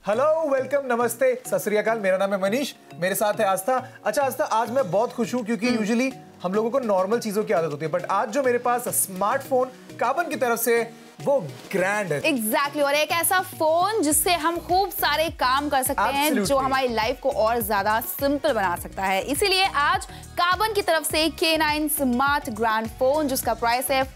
Hello, welcome, नमस्ते, सत श्री अकाल। मेरा नाम है मनीष, मेरे साथ है आस्था। अच्छा आस्था, आज मैं बहुत खुश हूँ क्योंकि यूजुअली हम लोगों को नॉर्मल चीजों की आदत होती है, बट आज जो मेरे पास स्मार्टफोन कार्बन की तरफ से वो ग्रैंड है। एग्जैक्टली और एक ऐसा फोन जिससे हम खूब सारे काम कर सकते हैं, जो हमारी लाइफ को और ज्यादा सिंपल बना सकता है। इसीलिए आज कार्बन की तरफ से K9 स्मार्ट ग्रैंड फोन, जिसका प्राइस है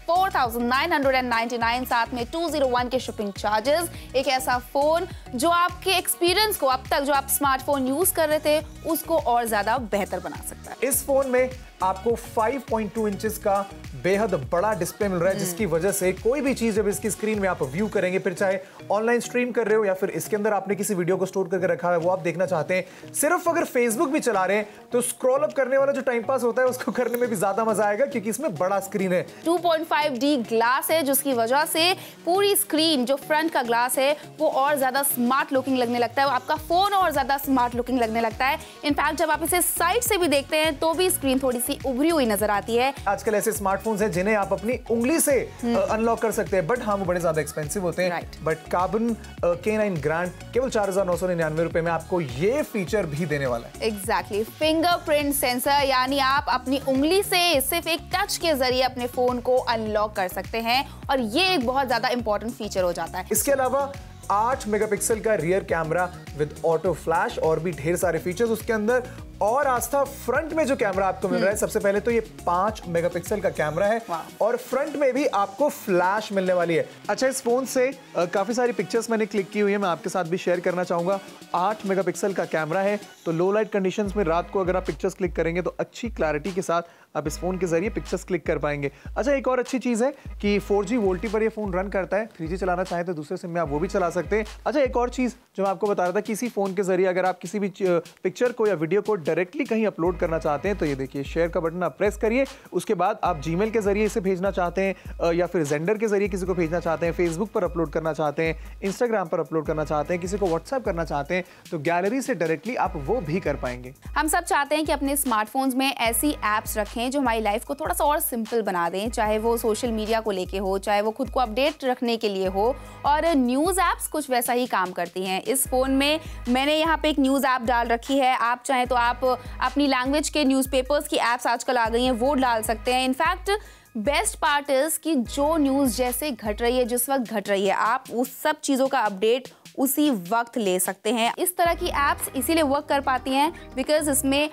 4999, साथ में 201 के शिपिंग चार्जेस। एक ऐसा फोन जो आपके एक्सपीरियंस को, अब तक जो आप स्मार्टफोन यूज कर रहे थे, उसको और ज्यादा बेहतर बना सकता है। इस फोन में आपको 5.2 इंचेस का बेहद बड़ा डिस्प्ले मिल रहा है, जिसकी वजह से कोई भी चीज जब इसकी स्क्रीन में आप व्यू करेंगे, फिर चाहे ऑनलाइन स्ट्रीम कर रहे हो या फिर इसके अंदर आपने किसी वीडियो को स्टोर करके रखा है वो आप देखना चाहते हैं, सिर्फ अगर फेसबुक भी चला रहे हैं तो स्क्रॉल अप करने वाला जो टाइम पास होता है उसको करने में भी ज्यादा मजा आएगा, क्योंकि इसमें बड़ा स्क्रीन है। 2.5D ग्लास है, जिसकी वजह से पूरी स्क्रीन जो फ्रंट का ग्लास है वो और ज्यादा स्मार्ट लुकिंग लगने लगता है, आपका फोन और ज्यादा स्मार्ट लुकिंग लगने लगता है। इनफैक्ट जब आप इसे साइड से भी देखते हैं तो भी स्क्रीन थोड़ी सी उभरी हुई नजर आती है। आजकल ऐसे स्मार्टफोन्स हैं जिन्हें आप अपनी उंगली से अनलॉक कर सकते हैं, बट हाँ वो बड़े ज्यादा एक्सपेंसिव होते हैं। बट कार्बन K9 ग्रैंड केवल 4999 रुपए में आपको ये फीचर भी देने वाला है। एग्जैक्टली, फिंगरप्रिंट सेंसर, यानी आप अपनी उंगली से सिर्फ एक टच के जरिए अपने फोन को अनलॉक कर सकते हैं, और ये एक बहुत ज्यादा इंपॉर्टेंट फीचर हो जाता है। इसके अलावा 8 मेगापिक्सल का rear camera with auto flash और भी ढेर सारे फीचर्स उसके अंदर। और आस्था, फ्रंट में जो कैमरा आपको मिल रहा है, सबसे पहले तो ये 5 मेगापिक्सल का कैमरा है और फ्रंट में भी आपको फ्लैश मिलने वाली है। अच्छा, इस फोन से काफी सारी पिक्चर्स मैंने क्लिक की हुई है, मैं आपके साथ भी शेयर करना चाहूंगा। 8 मेगापिक्सल का कैमरा है, तो लो लाइट कंडीशंस में रात को अगर आप पिक्चर्स क्लिक करेंगे तो अच्छी क्लैरिटी के साथ आप इस फोन के जरिए पिक्चर्स क्लिक कर पाएंगे। अच्छा, एक और अच्छी चीज है कि 4G वोल्टी पर ये फोन रन करता है। 3G चलाना चाहें तो दूसरे सिम में आप वो भी चला सकते हैं। अच्छा, एक और चीज जो मैं आपको बता रहा था, किसी फोन के जरिए अगर आप किसी भी पिक्चर को या वीडियो को डायरेक्टली कहीं अपलोड करना चाहते हैं तो ये देखिए, शेयर का बटन आप प्रेस करिए, उसके बाद आप जीमेल के जरिए इसे भेजना चाहते हैं या फिर जेंडर के जरिए किसी को भेजना चाहते हैं, फेसबुक पर अपलोड करना चाहते हैं, इंस्टाग्राम पर अपलोड करना चाहते हैं, किसी को व्हाट्सएप करना चाहते हैं, तो गैलरी से डायरेक्टली आप वो भी कर पाएंगे। हम सब चाहते हैं कि अपने स्मार्टफोन्स में ऐसी एप्स रखें जो हमारी लाइफ को थोड़ा सा और सिंपल बना दें, चाहे वो सोशल मीडिया को लेके हो, चाहे वो खुद को अपडेट रखने के लिए हो, और न्यूज़ ऐप्स कुछ वैसा ही काम करती हैं। इस फोन में मैंने यहाँ पे एक न्यूज़ ऐप डाल रखी है, आप चाहें तो आप अपनी लैंग्वेज के न्यूज़पेपर्स की एप्स आजकल आ गई हैं, वो डाल सकते हैं। इनफैक्ट बेस्ट पार्ट इज कि जो न्यूज़ जैसे घट रही है, जिस वक्त घट रही है, आप उस सब चीज़ों का अपडेट उसी वक्त ले सकते हैं। इस तरह की एप्स इसीलिए वर्क कर पाती हैं बिकॉज इसमें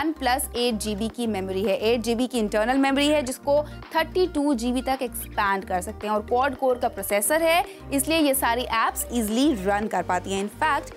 1+8 GB की मेमोरी है, 8 GB की इंटरनल मेमोरी है, जिसको 32 GB तक एक्सपैंड कर सकते हैं, और क्वाड कोर का प्रोसेसर है, इसलिए ये सारी एप्स इजीली रन कर पाती हैं। इनफैक्ट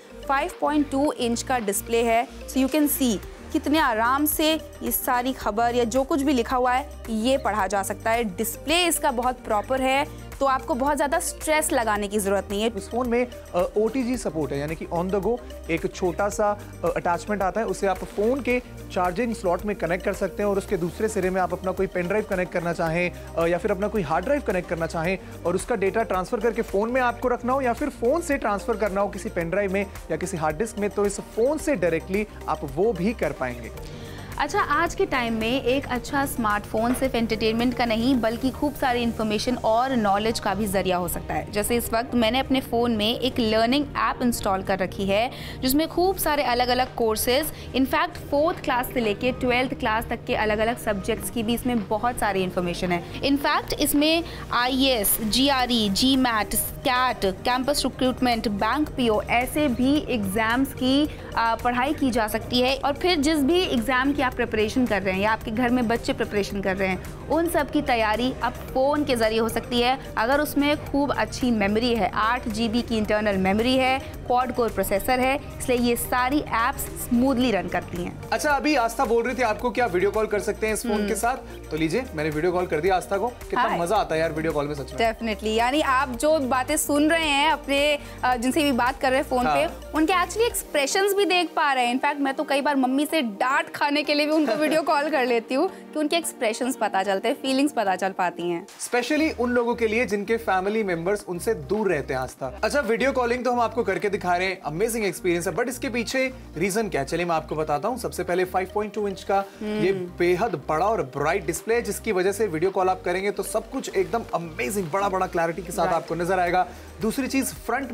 5.2 इंच का डिस्प्ले है, सो यू कैन सी कितने आराम से ये सारी खबर या जो कुछ भी लिखा हुआ है ये पढ़ा जा सकता है। डिस्प्ले इसका बहुत प्रॉपर है, तो आपको बहुत ज़्यादा स्ट्रेस लगाने की ज़रूरत नहीं है। इस फोन में OTG सपोर्ट है, यानी कि ऑन द गो एक छोटा सा अटैचमेंट आता है, उससे आप फोन के चार्जिंग स्लॉट में कनेक्ट कर सकते हैं, और उसके दूसरे सिरे में आप अपना कोई पेन ड्राइव कनेक्ट करना चाहें या फिर अपना कोई हार्ड ड्राइव कनेक्ट करना चाहें और उसका डेटा ट्रांसफर करके फोन में आपको रखना हो या फिर फोन से ट्रांसफर करना हो किसी पेन ड्राइव में या किसी हार्ड डिस्क में, तो इस फोन से डायरेक्टली आप वो भी कर पाएंगे। अच्छा, आज के टाइम में एक अच्छा स्मार्टफोन सिर्फ एंटरटेनमेंट का नहीं बल्कि खूब सारी इन्फॉर्मेशन और नॉलेज का भी जरिया हो सकता है। जैसे इस वक्त मैंने अपने फ़ोन में एक लर्निंग ऐप इंस्टॉल कर रखी है, जिसमें खूब सारे अलग अलग कोर्सेज, इनफैक्ट 4th क्लास से लेके 12th क्लास तक के अलग अलग सब्जेक्ट्स की भी इसमें बहुत सारी इन्फॉर्मेशन है। इनफैक्ट इसमें IAS, GRE, GMAT, SCAT, campus recruitment, bank PO, ऐसे भी एग्ज़ाम्स की पढ़ाई की जा सकती है, और फिर जिस भी एग्ज़ाम की आप प्रिपरेशन कर रहे हैं या आपके घर में बच्चे प्रिपरेशन कर रहे हैं, उन सब की तैयारी अब फ़ोन के ज़रिए हो सकती है, अगर उसमें खूब अच्छी मेमोरी है। 8 GB की इंटरनल मेमोरी है, क्वाड कोर प्रोसेसर है, इसलिए ये सारी एप्स स्मूथली रन करती हैं। अच्छा, अभी आस्था बोल रही थी आपको क्या वीडियो कॉल कर सकते हैं इस फोन के साथ, तो लीजिए मैंने वीडियो कॉल कर दिया आस्था को। कितना मजा आता है यार वीडियो कॉल में, सच में। डेफिनेटली, यानी आप जो बातें सुन रहे हैं अपने जिनसे भी बात कर रहे हैं फोन पे, उनके एक्चुअली एक्सप्रेशंस भी देख पा रहे हैं। इनफैक्ट मैं तो कई बार मम्मी से डांट खाने के लिए भी उनको वीडियो कॉल कर लेती हूँ कि उनके एक्सप्रेशंस पता चलते हैं, फीलिंग्स पता चल पाती हैं। स्पेशली उन लोगों के लिए जिनके फैमिली मेंबर्स उनसे दूर रहते हैं आस्था। अच्छा, वीडियो कॉलिंग तो हम आपको करके दिखा रहे हैं, अमेजिंग एक्सपीरियंस है, बट इसके पीछे रीजन क्या है, चलिए मैं आपको बताता हूँ। सबसे पहले 5.2 इंच का ये बेहद बड़ा और ब्राइट डिस्प्ले है, जिसकी वजह से वीडियो कॉल आप करेंगे तो सब कुछ एकदम अमेजिंग बड़ा बड़ा क्लैरिटी के साथ आपको नजर आएगा। दूसरी चीज, फ्रंट में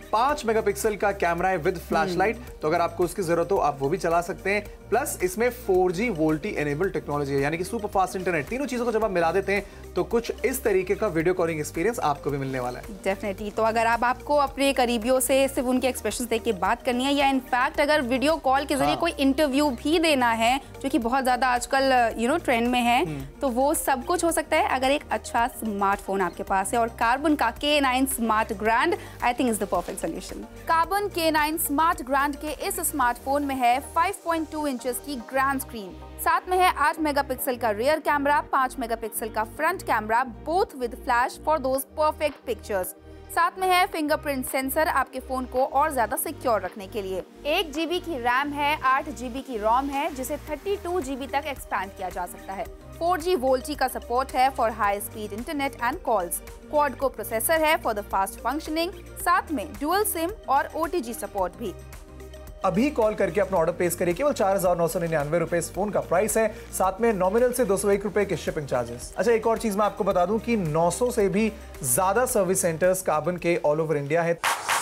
5 मेगापिक्सल का कैमरा है विद फ्लैशलाइट, तो अगर आपको उसकी जरूरत हो आप वो भी चला सकते हैं। प्लस इसमें 4G वोल्टी एनेबल टेक्नोलॉजी है, यानी कि सुपर फास्ट इंटरनेट। तीनों चीजों को जब आप मिला देते हैं तो कुछ इस तरीके का वीडियो कॉलिंग एक्सपीरियंस आपको भी मिलने वाला है। डेफिनेटली। तो अगर आपको अपने करीबियों से सिर्फ उनके एक्सप्रेशंस देख के बात करनी है, या इनफैक्ट अगर वीडियो कॉल के जरिए कोई इंटरव्यू भी देना है, जो कि बहुत ज्यादा आजकल ट्रेंड में है, तो वो सब कुछ हो सकता है अगर एक अच्छा स्मार्टफोन आपके पास है। और कार्बन का K9 smart grand I think is the perfect solution. Karbonn K9 smart grand के इस स्मार्टफोन में है 5.2 इंचेस की ग्रैंड स्क्रीन, साथ में है 8 मेगापिक्सल का रियर कैमरा, 5 मेगापिक्सल का front camera, both with flash for those perfect pictures. साथ में है फिंगरप्रिंट सेंसर आपके फोन को और ज्यादा सिक्योर रखने के लिए। 1 GB की रैम है, 8 GB की रोम है, जिसे 32 GB तक एक्सपैंड किया जा सकता है। 4G वोल्टी का सपोर्ट है for high speed internet and calls. Quad core processor है फॉर द फास्ट फंक्शनिंग, साथ में डुअल सिम और OTG सपोर्ट भी। अभी कॉल करके अपना ऑर्डर प्लेस करिए, केवल 4,999 रुपए इस फोन का प्राइस है, साथ में नॉमिनल से 201 रुपए के शिपिंग चार्जेस। अच्छा, एक और चीज मैं आपको बता दूं कि 900 से भी ज्यादा सर्विस सेंटर्स कार्बन के ऑल ओवर इंडिया है।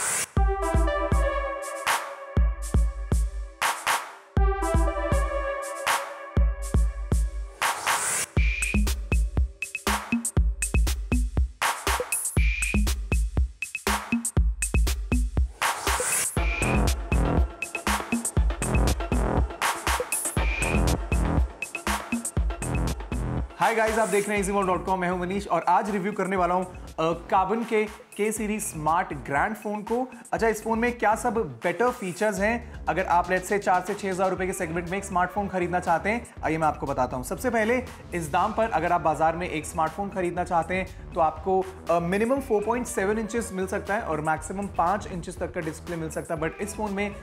हाय गाइस, आप देख रहे हैं ezmall.com। मैं हूं मनीष और आज रिव्यू करने वाला हूं कार्बन के K series smart grand phone को। अच्छा, इस फोन में क्या सब बेटर फीचर्स हैं अगर आप लेट्स से 4 से 6 हज़ार रुपए के सेगमेंट में एक स्मार्टफोन खरीदना चाहते हैं, आइए मैं आपको बताता हूं। सबसे पहले इस दाम पर अगर आप बाजार में एक स्मार्टफोन खरीदना चाहते हैं तो आपको मिनिमम 4.7 इंचेस मिल सकता है और मैक्सिमम 5 इंचेस तक का डिस्प्ले मिल सकता है, बट इस फोन में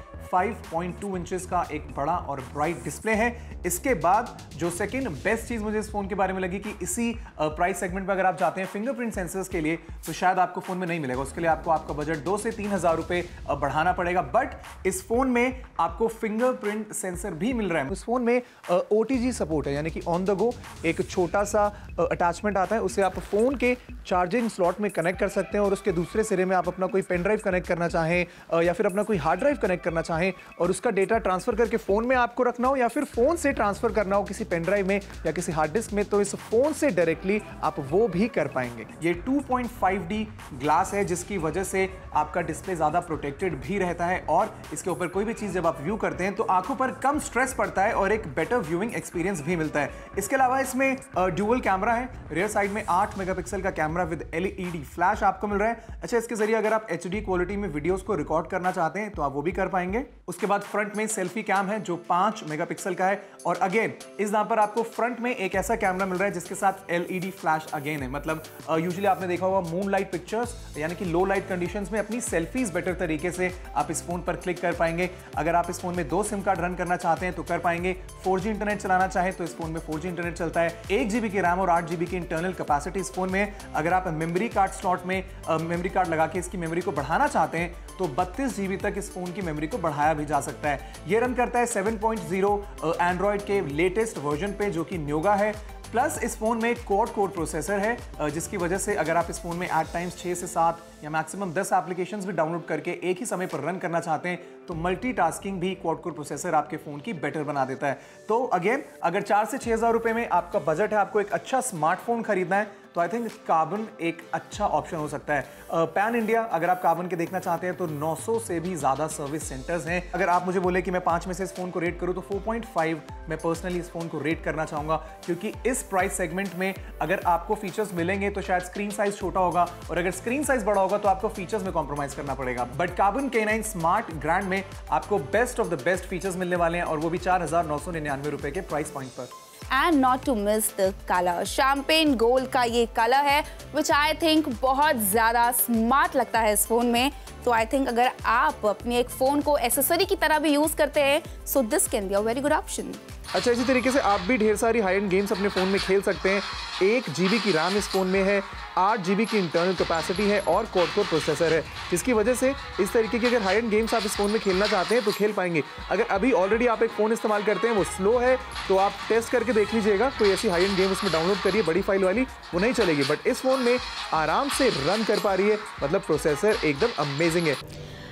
5.2 इंचेस का एक बड़ा और ब्राइट डिस्प्ले है। इसके बाद जो सेकंड बेस्ट चीज मुझे इस फोन के बारे में लगी कि इसी प्राइस सेगमेंट में अगर आप चाहते हैं फिंगरप्रिंट सेंसर्स के लिए, तो शायद आपको फोन में नहीं मिलेगा। उसके लिए आपको आपका बजट 2 से 3 हज़ार रुपए बढ़ाना पड़ेगा, बट इस फोन में आपको फिंगरप्रिंट सेंसर भी मिल रहा है। इस फोन में OTG सपोर्ट है, यानी कि ऑन द गो एक छोटा सा अटैचमेंट आता है, उसे आप फोन के चार्जिंग स्लॉट में कनेक्ट कर सकते हैं और उसके दूसरे सिरे में आप अपना कोई पेन ड्राइव कनेक्ट करना चाहें या फिर अपना कोई हार्ड ड्राइव कनेक्ट करना चाहें और उसका डेटा ट्रांसफर करके फोन में आपको रखना हो या फिर फोन से ट्रांसफर करना हो किसी पेन ड्राइव में या किसी हार्ड डिस्क में, तो इस फोन से डायरेक्टली आप वो भी कर पाएंगे। ये 2.5D ग्लास है, जिसकी वजह से आपका डिस्प्ले ज्यादा प्रोटेक्टेड भी रहता है और इसके ऊपर कोई भी चीज जब आप व्यू करते हैं तो आंखों पर कम स्ट्रेस पड़ता है और एक बेटर व्यूइंग एक्सपीरियंस भी मिलता है। इसके अलावा इसमें ड्यूअल कैमरा है, रियर साइड में 8 मेगापिक्सल का कैमरा विद LED फ्लैश आपको मिल रहा है। अच्छा, इसके जरिए अगर आप HD क्वालिटी में वीडियोस को रिकॉर्ड करना चाहते हैं तो आप वो भी कर पाएंगे। उसके बाद फ्रंट में सेल्फी कैम है जो 5 मेगापिक्सल का है और अगेन इस दाम पर आपको फ्रंट में एक ऐसा कैमरा मिल रहा है जिसके साथ LED फ्लैश अगेन है। मतलब यूजुअली आपने देखा होगा मून लाइट पिक्चर्स यानी कि लो लाइट कंडीशंस में अपनी सेल्फीज बेटर तरीके से आप इस फोन पर क्लिक कर पाएंगे। अगर आप इस फोन में 2 सिम कार्ड रन करना चाहते हैं तो कर पाएंगे। 4G इंटरनेट चलाना चाहे तो इस फोन में 4G इंटरनेट चलता है। 1 GB की रैम और 8 GB की इंटरनल कैपेसिटी इस फोन में। अगर आप मेमोरी कार्ड स्लॉट में मेमोरी कार्ड लगा के इसकी मेमोरी को बढ़ाना चाहते हैं तो 32 GB तक इस फोन की मेमोरी को बढ़ाया भी जा सकता है। ये रन करता है 7.0 एंड्रॉइड के लेटेस्ट वर्जन पे जो कि न्योगा है। प्लस इस फोन में क्वाड कोर प्रोसेसर है जिसकी वजह से अगर आप इस फोन में एट टाइम्स 6 से 7 या मैक्सिमम 10 एप्लीकेशंस भी डाउनलोड करके एक ही समय पर रन करना चाहते हैं तो मल्टीटास्किंग भी क्वाड कोर प्रोसेसर आपके फोन की बेटर बना देता है। तो अगेन अगर 4 से 6 हज़ार रुपए में आपका बजट है, आपको एक अच्छा स्मार्टफोन खरीदना है तो आई थिंक कार्बन एक अच्छा ऑप्शन हो सकता है। पैन इंडिया अगर आप कार्बन के देखना चाहते हैं तो 900 से भी ज्यादा सर्विस सेंटर्स हैं। अगर आप मुझे बोले कि मैं 5 में से इस फोन को रेट करूं तो 4.5 मैं पर्सनली इस फोन को रेट करना चाहूंगा, क्योंकि इस प्राइस सेगमेंट में अगर आपको फीचर्स मिलेंगे तो शायद स्क्रीन साइज छोटा होगा और अगर स्क्रीन साइज बड़ा होगा तो आपको फीचर्स में कॉम्प्रोमाइज करना पड़ेगा। But carbon K9 smart grand में आपको best of the best features मिलने वाले हैं और वो भी 4,999 रुपए के प्राइस पॉइंट पर। And not to miss the colour, champagne gold का ये कलर है विच आई थिंक बहुत ज़्यादा स्मार्ट लगता है इस फोन में। तो आई थिंक अगर आप अपने एक फ़ोन को एक्सेसरी की तरह भी यूज़ करते हैं so this can be a very good option. अच्छा, इसी तरीके से आप भी ढेर सारी हाई एंड गेम्स अपने फ़ोन में खेल सकते हैं। 1 GB की रैम इस फोन में है, 8 GB की इंटरनल कैपेसिटी है और क्वाड कोर प्रोसेसर है, जिसकी वजह से इस तरीके की अगर हाई एंड गेम्स आप इस फोन में खेलना चाहते हैं तो खेल पाएंगे। अगर अभी ऑलरेडी आप एक फ़ोन इस्तेमाल करते हैं वो स्लो है तो आप टेस्ट करके देख लीजिएगा, कोई ऐसी हाई एंड गेम उसमें डाउनलोड करिए बड़ी फाइल वाली, वो नहीं चलेगी। बट इस फोन में आराम से रन कर पा रही है, मतलब प्रोसेसर एकदम अमेजिंग है।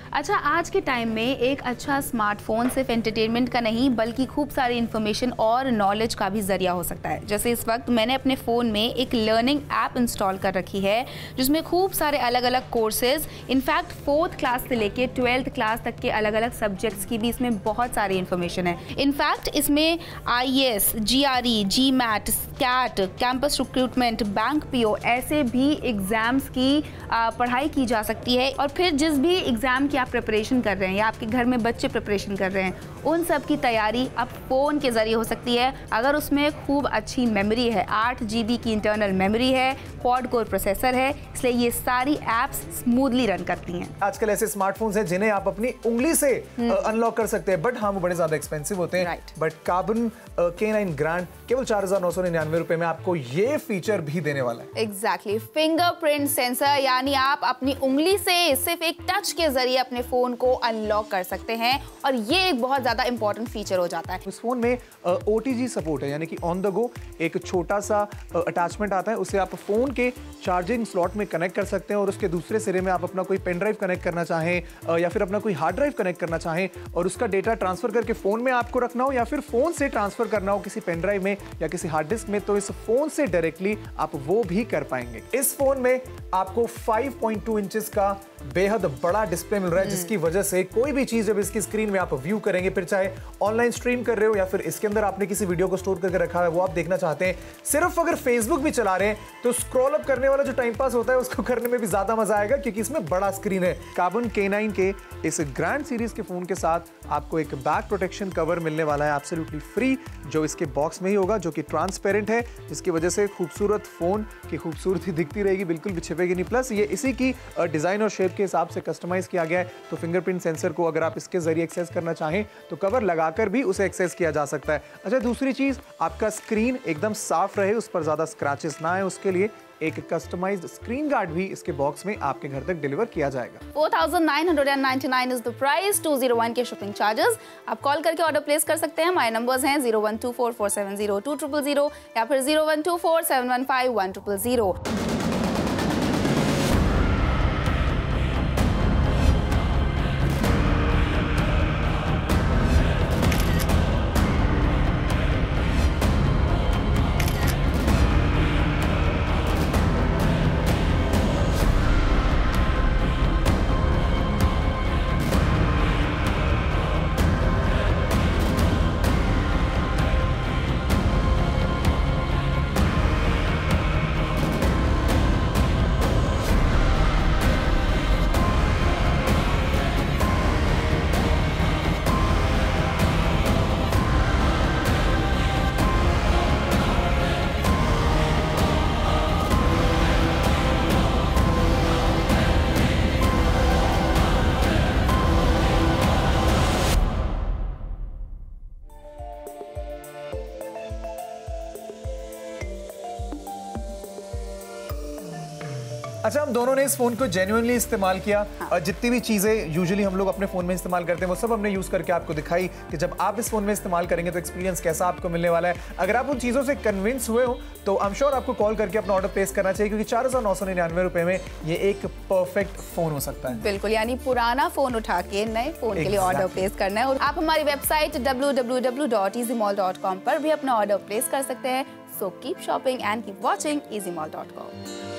अच्छा, आज के टाइम में एक अच्छा स्मार्टफोन सिर्फ एंटरटेनमेंट का नहीं बल्कि खूब सारी इन्फॉर्मेशन और नॉलेज का भी जरिया हो सकता है। जैसे इस वक्त मैंने अपने फ़ोन में एक लर्निंग ऐप इंस्टॉल कर रखी है जिसमें खूब सारे अलग अलग कोर्सेज, इनफैक्ट 4th क्लास से लेके 12th क्लास तक के अलग अलग सब्जेक्ट्स की भी इसमें बहुत सारी इन्फॉर्मेशन है। इनफैक्ट इसमें IAS, GRE, GMAT, SCAT, campus recruitment, bank PO ऐसे भी एग्जाम्स की पढ़ाई की जा सकती है। और फिर जिस भी एग्जाम की आप प्रिपरेशन कर रहे हैं या आपके घर में बच्चे प्रिपरेशन कर रहे हैं, उन सब की तैयारी अब फ़ोन के ज़रिए हो सकती है अगर उसमें खूब अच्छी मेमोरी है। 8 GB की इंटरनल मेमोरी है, क्वाड कोर प्रोसेसर है, इसलिए ये सारी एप्स स्मूथली रन करती हैं। आजकल ऐसे स्मार्टफोन्स हैं जिन्हें आप अपनी उंगली से अनलॉक कर सकते हैं, बट हाँ वो बड़े ज्यादा एक्सपेंसिव होते हैं। बट कार्बन K9 ग्रैंड केवल 4,999 रुपए में आपको ये फीचर भी देने वाला है। एग्जैक्टली, फिंगरप्रिंट सेंसर, यानी आप अपनी उंगली से सिर्फ एक टच के जरिए अपने फोन को अनलॉक कर सकते हैं और ये एक बहुत ज्यादा इंपॉर्टेंट फीचर हो जाता है। इस फोन में OTG सपोर्ट है, यानी कि ऑन द गो एक छोटा सा अटैचमेंट आता है, उसे आप फोन के चार्जिंग स्लॉट में कनेक्ट कर सकते हैं और उसके दूसरे सिरे में आप अपना कोई पेन ड्राइव कनेक्ट करना चाहें या फिर अपना कोई हार्ड ड्राइव कनेक्ट करना चाहें और उसका डेटा ट्रांसफर करके फोन में आपको रखना हो या फिर फोन से ट्रांसफर करना हो किसी पेन ड्राइव में या किसी हार्ड डिस्क में, तो इस फोन से डायरेक्टली आप वो भी कर पाएंगे। इस फोन में आपको 5.2 इंचेस का बेहद बड़ा डिस्प्ले मिल रहा है जिसकी वजह से कोई भी चीज जब इसकी स्क्रीन में आप व्यू करेंगे, फिर चाहे ऑनलाइन स्ट्रीम कर रहे हो या फिर इसके अंदर आपने किसी वीडियो को स्टोर करके रखा है वो आप देखना चाहते हैं, सिर्फ अगर फेसबुक भी चला रहे हैं तो स्क्रॉल अप करने वाला जो टाइम पास होता है उसको करने में भी ज्यादा मजा आएगा क्योंकि इसमें बड़ा स्क्रीन है। कार्बन K9 के इस ग्रैंड सीरीज के फोन के साथ आपको एक बैक प्रोटेक्शन कवर मिलने वाला है एब्सोल्युटली फ्री, जो इसके बॉक्स में ही होगा, जो कि ट्रांसपेरेंट है, जिसकी वजह से खूबसूरत फोन की खूबसूरती दिखती रहेगी, बिल्कुल भी छिपेगी नहीं। प्लस ये इसी की डिजाइन और शेप के हिसाब से कस्टमाइज किया गया है, तो फिंगरप्रिंट सेंसर को अगर आप इसके जरिए एक्सेस करना चाहें तो कवर लगाकर भी उसे एक्सेस किया जा सकता है। अच्छा, दूसरी चीज, आपका स्क्रीन एकदम साफ रहे, उस पर ज्यादा स्क्रैचेस ना आए, उसके लिए एक कस्टमाइज्ड स्क्रीन गार्ड भी इसके बॉक्स में आपके घर तक डिलीवर किया जाएगा। 4,999 इज द प्राइस, 201 के शिपिंग चार्जेस। आप कॉल करके ऑर्डर प्लेस कर सकते हैं। हमारे नंबर्स हैं 0124470200 या फिर 0124715100। अच्छा, हम दोनों ने इस फोन को जेन्युइनली इस्तेमाल किया। जितनी भी चीजें यूजुअली हम लोग अपने फोन में इस्तेमाल करते हैं वो सब हमने यूज करके आपको दिखाई कि जब आप इस फोन में इस्तेमाल करेंगे तो एक्सपीरियंस कैसा आपको मिलने वाला है। अगर आप उन चीजों से कन्विंस हुए हो तो आई एम श्योर आपको कॉल करके अपना ऑर्डर प्लेस करना चाहिए क्योंकि 4,999 रुपए में ये एक परफेक्ट फोन हो सकता है। बिल्कुल, यानी पुराना फोन उठा के नए फोन के लिए ऑर्डर प्लेस करना है। और आप हमारी वेबसाइट www.ezmall.com पर भी अपना ऑर्डर प्लेस कर सकते हैं। So keep shopping and keep watching ezmall.com.